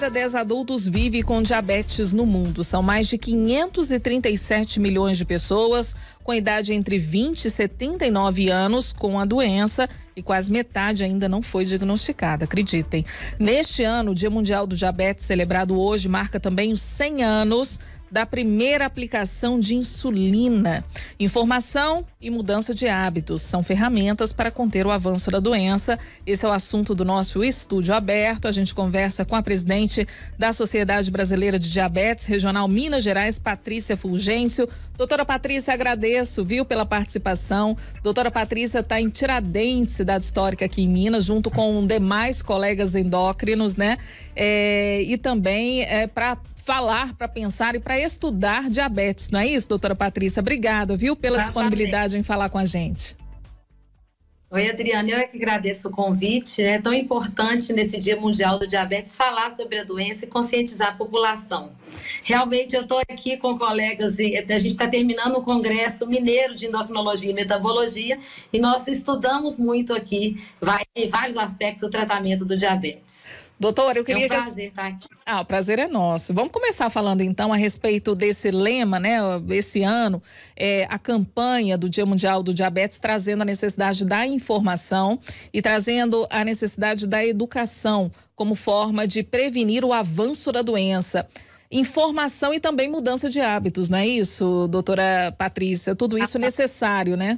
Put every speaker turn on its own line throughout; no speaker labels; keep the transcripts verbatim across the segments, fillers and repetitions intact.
cada dez adultos vive com diabetes no mundo. São mais de quinhentos e trinta e sete milhões de pessoas com idade entre vinte e setenta e nove anos com a doença e quase metade ainda não foi diagnosticada, acreditem. Neste ano, o Dia Mundial do Diabetes, celebrado hoje, marca também os cem anos da primeira aplicação de insulina. Informação e mudança de hábitos são ferramentas para conter o avanço da doença. Esse é o assunto do nosso Estúdio Aberto. A gente conversa com a presidente da Sociedade Brasileira de Diabetes Regional Minas Gerais, Patrícia Fulgêncio. Doutora Patrícia, agradeço, viu, pela participação. Doutora Patrícia está em Tiradentes, cidade histórica aqui em Minas, junto com demais colegas endócrinos, né? É, e também é, para falar, para pensar e para estudar diabetes, não é isso, doutora Patrícia? Obrigada, viu, pela
Exatamente.
disponibilidade em falar com a gente.
Oi, Adriana, eu é que agradeço o convite. É tão importante nesse Dia Mundial do Diabetes falar sobre a doença e conscientizar a população. Realmente eu estou aqui com colegas e a gente está terminando o Congresso Mineiro de Endocrinologia e Metabologia e nós estudamos muito aqui vários aspectos do tratamento do diabetes.
Doutora, eu queria...
É um prazer estar aqui.
Ah, o prazer é nosso. Vamos começar falando então a respeito desse lema, né? Esse ano, é, a campanha do Dia Mundial do Diabetes trazendo a necessidade da informação e trazendo a necessidade da educação como forma de prevenir o avanço da doença. Informação e também mudança de hábitos, não é isso, doutora Patrícia? Tudo isso necessário, né?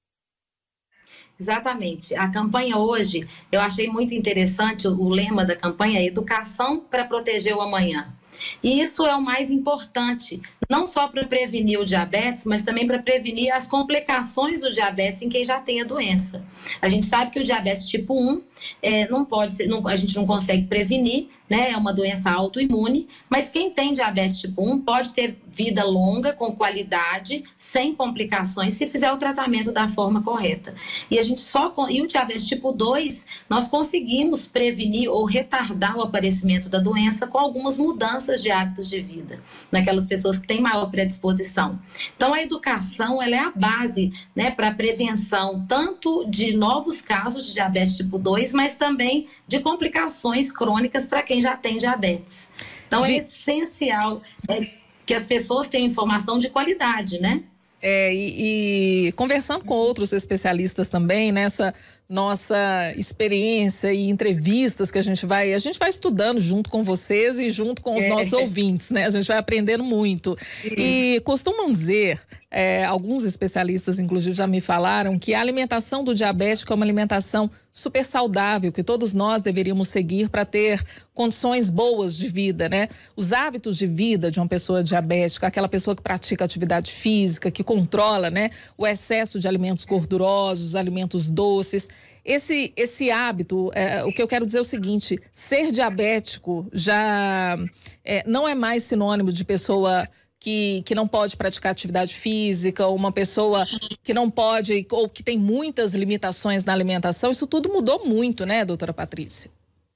Exatamente. A campanha hoje, eu achei muito interessante o lema da campanha, educação para proteger o amanhã. E isso é o mais importante, não só para prevenir o diabetes, mas também para prevenir as complicações do diabetes em quem já tem a doença. A gente sabe que o diabetes tipo um é, não pode ser, não, a gente não consegue prevenir, né? É uma doença autoimune, mas quem tem diabetes tipo um pode ter vida longa, com qualidade, sem complicações, se fizer o tratamento da forma correta. E a gente só e o diabetes tipo dois, nós conseguimos prevenir ou retardar o aparecimento da doença com algumas mudanças de hábitos de vida, naquelas pessoas que têm maior predisposição. Então a educação, ela é a base, né, para a prevenção tanto de novos casos de diabetes tipo dois, mas também de complicações crônicas para quem já tem diabetes. Então de... é essencial é, que as pessoas tenham informação de qualidade, né?
É, e, e conversando com outros especialistas também nessa nossa experiência e entrevistas que a gente vai, a gente vai estudando junto com vocês e junto com os é. nossos ouvintes, né? A gente vai aprendendo muito. Sim. E costumam dizer, é, alguns especialistas inclusive já me falaram, que a alimentação do diabético é uma alimentação super saudável, que todos nós deveríamos seguir para ter condições boas de vida, né? Os hábitos de vida de uma pessoa diabética, aquela pessoa que pratica atividade física, que controla, né, o excesso de alimentos gordurosos, alimentos doces. Esse, esse hábito, é, o que eu quero dizer é o seguinte, ser diabético já é, não é mais sinônimo de pessoa que, que não pode praticar atividade física, ou uma pessoa que não pode, ou que tem muitas limitações na alimentação. Isso tudo mudou muito, né, doutora Patrícia?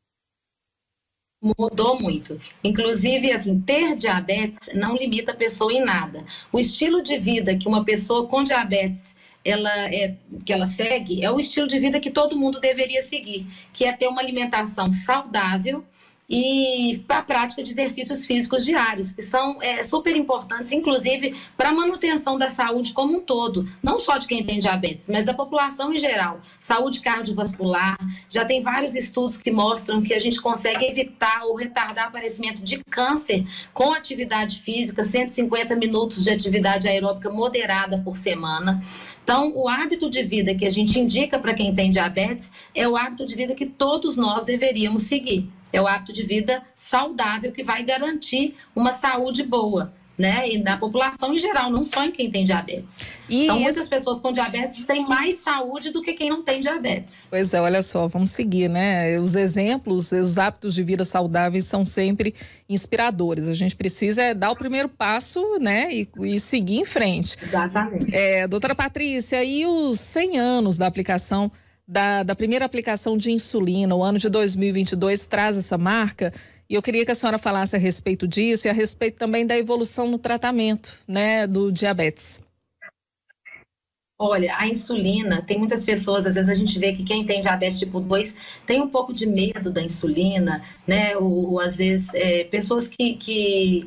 Mudou muito. Inclusive, assim, ter diabetes não limita a pessoa em nada. O estilo de vida que uma pessoa com diabetes ela é, que ela segue é o estilo de vida que todo mundo deveria seguir, que é ter uma alimentação saudável e a prática de exercícios físicos diários, que são é, super importantes, inclusive para a manutenção da saúde como um todo, não só de quem tem diabetes, mas da população em geral. Saúde cardiovascular, já tem vários estudos que mostram que a gente consegue evitar ou retardar o aparecimento de câncer com atividade física, cento e cinquenta minutos de atividade aeróbica moderada por semana. Então, o hábito de vida que a gente indica para quem tem diabetes é o hábito de vida que todos nós deveríamos seguir. É o hábito de vida saudável que vai garantir uma saúde boa, né? E da população em geral, não só em quem tem diabetes. E então, muitas pessoas com diabetes têm mais saúde do que quem não tem diabetes.
Pois é, olha só, vamos seguir, né? Os exemplos, os hábitos de vida saudáveis são sempre inspiradores. A gente precisa é, dar o primeiro passo, né? E, e seguir em frente.
Exatamente.
É, doutora Patrícia, e os cem anos da aplicação Da, da primeira aplicação de insulina, o ano de dois mil e vinte e dois traz essa marca, e eu queria que a senhora falasse a respeito disso e a respeito também da evolução no tratamento, né, do diabetes.
Olha, a insulina, tem muitas pessoas, às vezes a gente vê que quem tem diabetes tipo dois tem um pouco de medo da insulina, né? Ou, ou às vezes é, pessoas que, que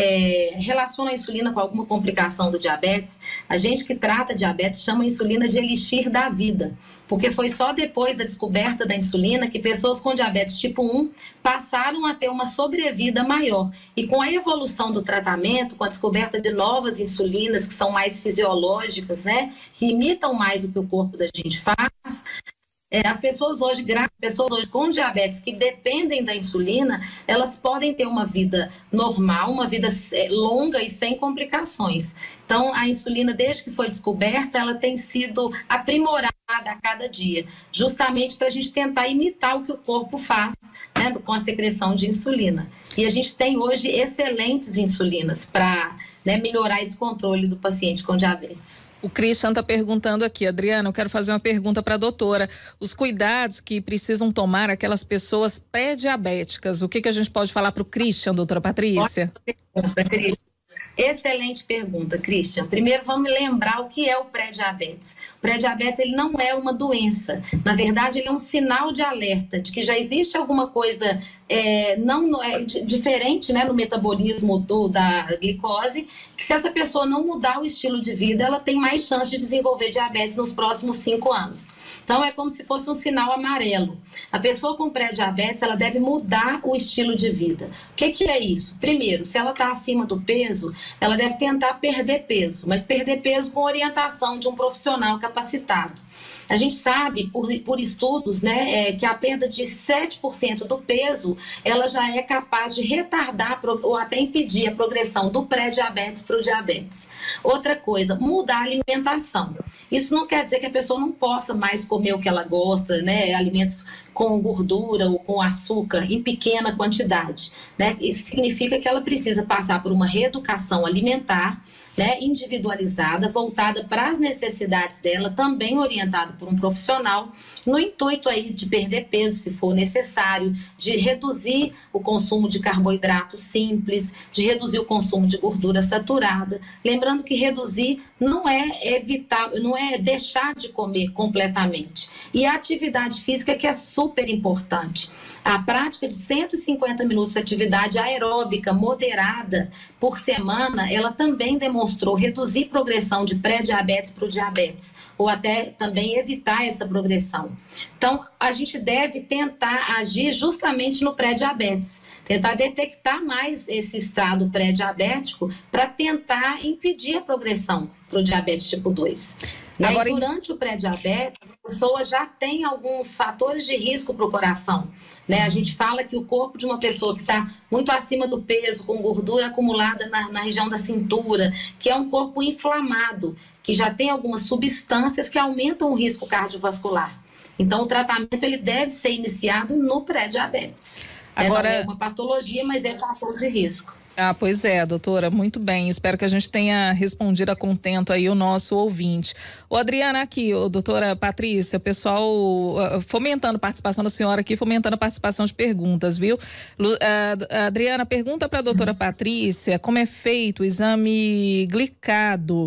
é, relacionam a insulina com alguma complicação do diabetes. A gente que trata diabetes chama a insulina de elixir da vida, porque foi só depois da descoberta da insulina que pessoas com diabetes tipo um passaram a ter uma sobrevida maior. E com a evolução do tratamento, com a descoberta de novas insulinas que são mais fisiológicas, né, que imitam mais o que o corpo da gente faz, é, as pessoas hoje, pessoas hoje com diabetes que dependem da insulina, elas podem ter uma vida normal, uma vida longa e sem complicações. Então, a insulina, desde que foi descoberta, ela tem sido aprimorada a cada dia, justamente para a gente tentar imitar o que o corpo faz, né, com a secreção de insulina. E a gente tem hoje excelentes insulinas para, né, melhorar esse controle do paciente com diabetes.
O Christian está perguntando aqui, Adriana, eu quero fazer uma pergunta para a doutora. Os cuidados que precisam tomar aquelas pessoas pré-diabéticas, o que, que a gente pode falar para o Christian, doutora Patrícia?
Pergunta, Christian. Excelente pergunta, Christian. Primeiro, vamos lembrar o que é o pré-diabetes. O pré-diabetes, ele não é uma doença. Na verdade, ele é um sinal de alerta de que já existe alguma coisa é, não, é, diferente, né, no metabolismo do, da glicose, que se essa pessoa não mudar o estilo de vida, ela tem mais chance de desenvolver diabetes nos próximos cinco anos. Então, é como se fosse um sinal amarelo. A pessoa com pré-diabetes, ela deve mudar o estilo de vida. O que, que é isso? Primeiro, se ela está acima do peso, ela deve tentar perder peso, mas perder peso com orientação de um profissional capacitado. A gente sabe, por, por estudos, né, é, que a perda de sete por cento do peso, ela já é capaz de retardar ou até impedir a progressão do pré-diabetes para o diabetes. Outra coisa, mudar a alimentação. Isso não quer dizer que a pessoa não possa mais comer o que ela gosta, né, alimentos com gordura ou com açúcar em pequena quantidade, né? Isso significa que ela precisa passar por uma reeducação alimentar, né, individualizada, voltada para as necessidades dela, também orientada por um profissional, no intuito aí de perder peso, se for necessário, de reduzir o consumo de carboidratos simples, de reduzir o consumo de gordura saturada. Lembrando que reduzir não é evitar, não é deixar de comer completamente. E a atividade física que é super importante. A prática de cento e cinquenta minutos de atividade aeróbica moderada por semana, ela também demonstrou reduzir progressão de pré-diabetes para o diabetes, ou até também evitar essa progressão. Então, a gente deve tentar agir justamente no pré-diabetes, tentar detectar mais esse estado pré-diabético para tentar impedir a progressão para o diabetes tipo dois. Agora, e durante o pré-diabetes, a pessoa já tem alguns fatores de risco para o coração. Né? A gente fala que o corpo de uma pessoa que está muito acima do peso, com gordura acumulada na, na região da cintura, que é um corpo inflamado, que já tem algumas substâncias que aumentam o risco cardiovascular. Então, o tratamento ele deve ser iniciado no pré-diabetes. Agora, é uma patologia, mas é fator de risco.
Ah, pois é, doutora, muito bem. Espero que a gente tenha respondido a contento aí o nosso ouvinte. Ô, Adriana, aqui, ô, doutora Patrícia, o pessoal uh, fomentando a participação da senhora aqui, fomentando a participação de perguntas, viu? Lu, uh, Adriana, pergunta para a doutora Patrícia como é feito o exame glicado,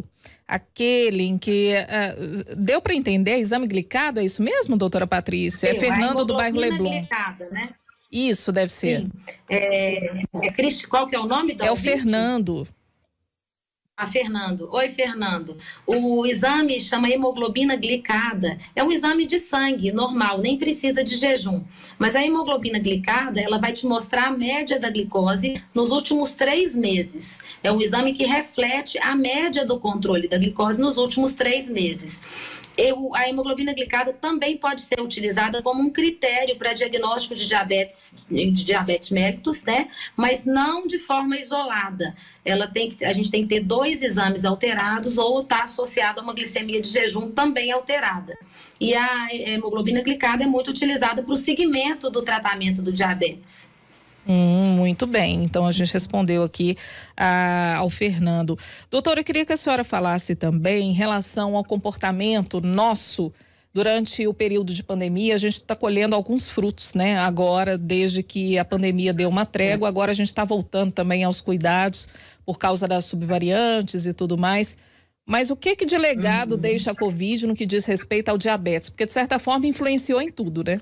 aquele em que uh, deu para entender, exame glicado, é isso mesmo, doutora Patrícia?
Sim,
é Fernando do bairro Leblon.
Glicada, né?
Isso, deve ser.
Sim. É, é Cristi, qual que é o nome do
É
ouvinte?
o Fernando.
Ah, Fernando. Oi, Fernando. O exame chama hemoglobina glicada. É um exame de sangue normal, nem precisa de jejum. Mas a hemoglobina glicada, ela vai te mostrar a média da glicose nos últimos três meses. É um exame que reflete a média do controle da glicose nos últimos três meses. Eu, a hemoglobina glicada também pode ser utilizada como um critério para diagnóstico de diabetes, de diabetes mellitus, né? Mas não de forma isolada. Ela tem que, a gente tem que ter dois exames alterados ou está associado a uma glicemia de jejum também alterada. E a hemoglobina glicada é muito utilizada para o seguimento do tratamento do diabetes.
Hum, muito bem, então a gente respondeu aqui a, ao Fernando. Doutora, eu queria que a senhora falasse também em relação ao comportamento nosso durante o período de pandemia. A gente está colhendo alguns frutos, né? Agora, desde que a pandemia deu uma trégua, agora a gente está voltando também aos cuidados por causa das subvariantes e tudo mais. Mas o que que de legado uhum. deixa a Covid no que diz respeito ao diabetes? Porque, de certa forma, influenciou em tudo, né?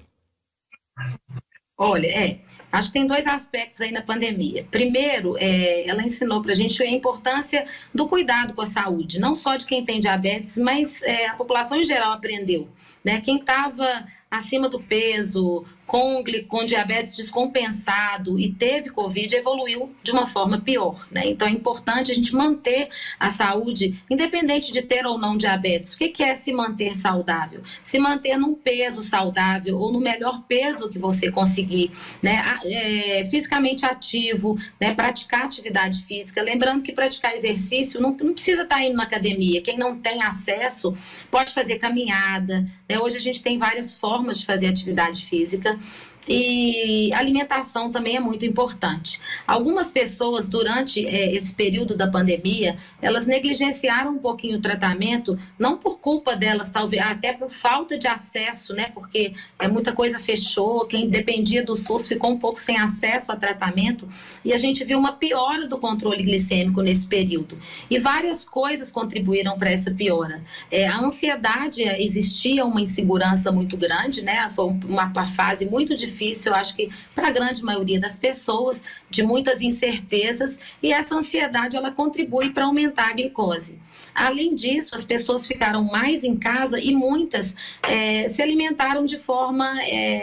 Olha, é, acho que tem dois aspectos aí na pandemia. Primeiro, é, ela ensinou para a gente a importância do cuidado com a saúde, não só de quem tem diabetes, mas é, a população em geral aprendeu, né? Quem estava acima do peso, com, com diabetes descompensado e teve Covid, evoluiu de uma forma pior, né? Então é importante a gente manter a saúde, independente de ter ou não diabetes. O que, que é se manter saudável? Se manter num peso saudável ou no melhor peso que você conseguir, né? É, fisicamente ativo, né? Praticar atividade física. Lembrando que praticar exercício não, não precisa estar indo na academia. Quem não tem acesso pode fazer caminhada, né? Hoje a gente tem várias formas de fazer atividade física. E alimentação também é muito importante. Algumas pessoas, durante é, esse período da pandemia, elas negligenciaram um pouquinho o tratamento, não por culpa delas, talvez, até por falta de acesso, né? Porque é, muita coisa fechou, quem dependia do SUS ficou um pouco sem acesso a tratamento, e a gente viu uma piora do controle glicêmico nesse período. E várias coisas contribuíram para essa piora. É, a ansiedade, existia uma insegurança muito grande, né? Foi uma, uma fase muito difícil. Difícil, eu acho que para a grande maioria das pessoas, de muitas incertezas, e essa ansiedade ela contribui para aumentar a glicose. Além disso, as pessoas ficaram mais em casa e muitas é, se alimentaram de forma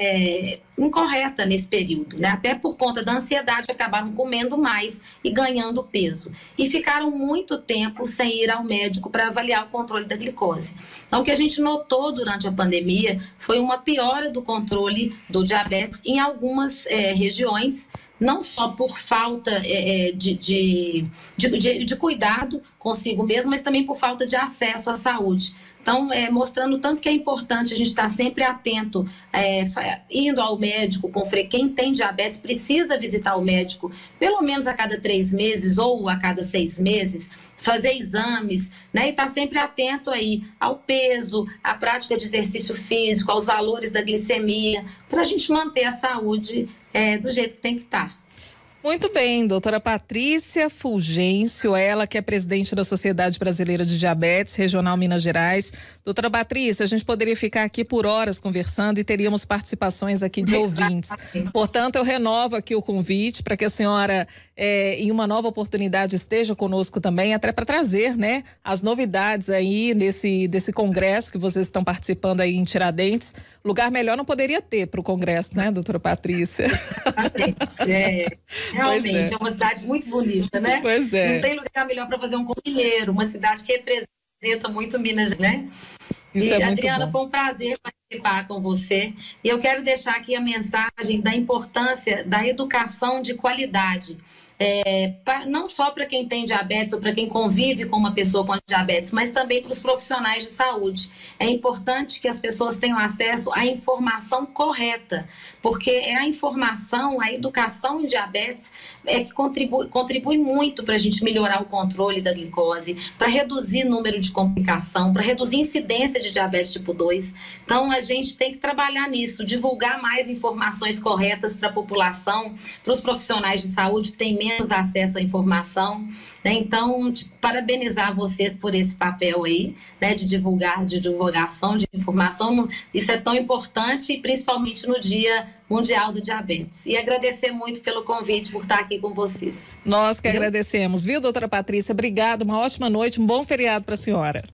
é, incorreta nesse período, né? Até por conta da ansiedade, acabaram comendo mais e ganhando peso. E ficaram muito tempo sem ir ao médico para avaliar o controle da glicose. Então, o que a gente notou durante a pandemia foi uma piora do controle do diabetes em algumas é, regiões, não só por falta é, de, de, de, de cuidado consigo mesmo, mas também por falta de acesso à saúde. Então, é, mostrando tanto que é importante a gente estar sempre atento, é, indo ao médico com frequência. Quem tem diabetes precisa visitar o médico pelo menos a cada três meses ou a cada seis meses, fazer exames, né? E estar sempre atento aí ao peso, à prática de exercício físico, aos valores da glicemia, para a gente manter a saúde é, do jeito que tem que estar.
Muito bem, doutora Patrícia Fulgêncio, ela que é presidente da Sociedade Brasileira de Diabetes, Regional Minas Gerais. Doutora Patrícia, a gente poderia ficar aqui por horas conversando e teríamos participações aqui de ouvintes. Portanto, eu renovo aqui o convite para que a senhora, é, em uma nova oportunidade, esteja conosco também, até para trazer, né, as novidades aí desse, desse congresso que vocês estão participando aí em Tiradentes. Lugar melhor não poderia ter para o congresso, né, doutora Patrícia?
É. Realmente, é. é uma cidade muito bonita, né?
Pois é.
Não tem lugar melhor para fazer um mineiro, uma cidade que representa muito Minas, né?
Isso
e,
é muito
Adriana,
bom.
foi um prazer participar com você. E eu quero deixar aqui a mensagem da importância da educação de qualidade. É, pra, não só para quem tem diabetes ou para quem convive com uma pessoa com diabetes, mas também para os profissionais de saúde. É importante que as pessoas tenham acesso à informação correta, porque é a informação, a educação em diabetes é que contribui, contribui muito para a gente melhorar o controle da glicose, para reduzir o número de complicação, para reduzir a incidência de diabetes tipo dois. Então, a gente tem que trabalhar nisso, divulgar mais informações corretas para a população, para os profissionais de saúde que têm menos menos acesso à informação, né? Então, de parabenizar vocês por esse papel aí, né, de divulgar, de divulgação de informação. Isso é tão importante, principalmente no Dia Mundial do Diabetes. E agradecer muito pelo convite, por estar aqui com vocês.
Nós que viu? agradecemos, viu, doutora Patrícia? Obrigada, uma ótima noite, um bom feriado para a senhora.